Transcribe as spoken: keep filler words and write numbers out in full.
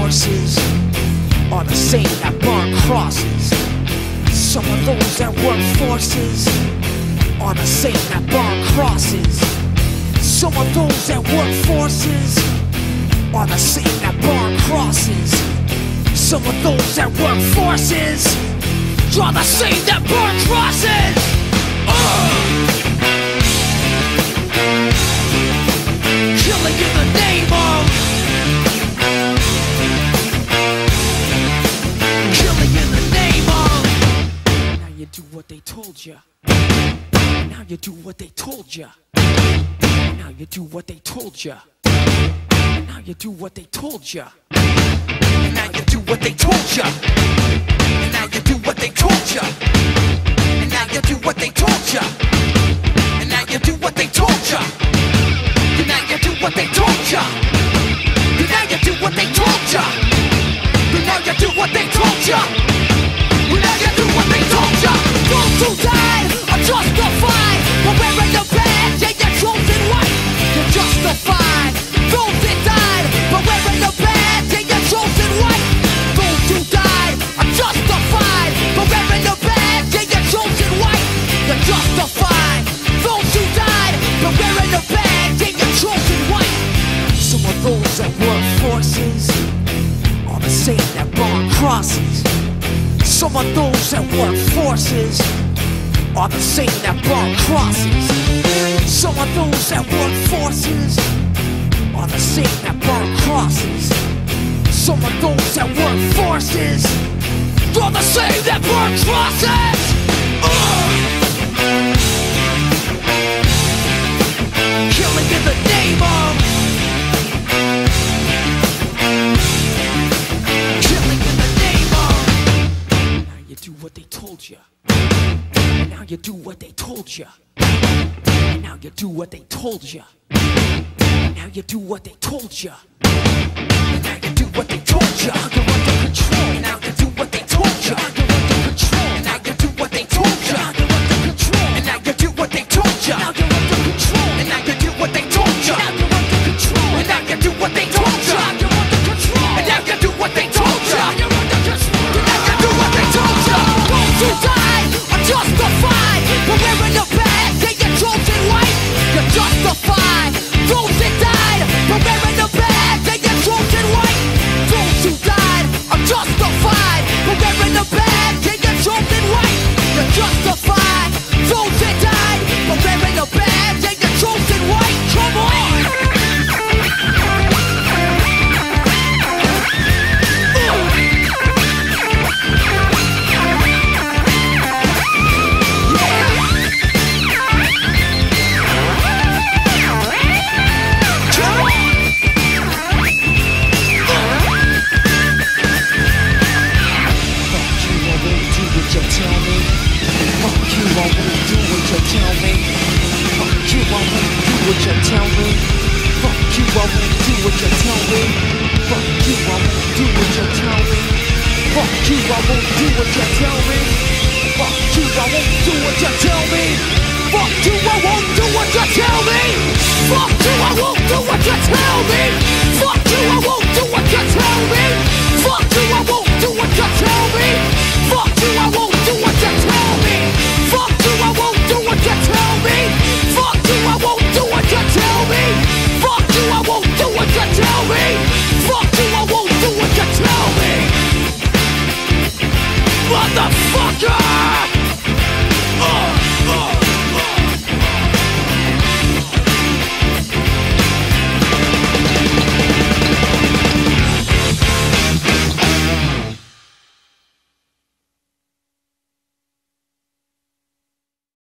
forces are the same that burn crosses. Some of those that work forces are the same that burn crosses. Some of those that work forces are the same that burn crosses. Some of those that work forces are the same that burn crosses. Uh! Killing in the name of, killing in the name of. Now you do what they told you. Now you do what they told you. Now you do what they told you. Now you do what they told you. Now you do what they told you. Now you do what they told you. And now you do what they told you. And now you do what they told you. And now you do what they told you. And now you do what they told you. And now you do what they told you. And now you do what they told you. Those who died are justified for wearing the badge and your chosen white. You're justified. Those that died for wearing the badge and your chosen white. Those who died are justified for wearing the badge and your chosen white. You're justified. Those who died for wearing the badge and your chosen white. Some of those that work forces are the same that burn crosses. Some of those that work forces are the same that burn crosses. Some of those that work forces are the same that burn crosses. Some of those that work forces are the same that burn crosses. Uh! Killing in the name of, killing in the name of. Now you do what they told you. Now you do what they told you. Now you do what they told you. Now you do what they told you. Now you do what they told you. You're under control. Now you do what they told you. You're under control. Now you do what they told you. You're under control. And now you do what they told you. Now you're under control. And now you do what they told you. Now you're under control. And now you do what they told you. You're under control. And now you do what they told you. You're under control. And now you do what they told you. Those who died are justified for wearing the badge and your chosen white. You're justified. Those that died for wearing the badge and your chosen white. Those who died are justified for wearing the badge and your chosen white. You're justified. Those that died for wearing the badge and your chosen white. Come on! Fuck you, I won't do what you tell me.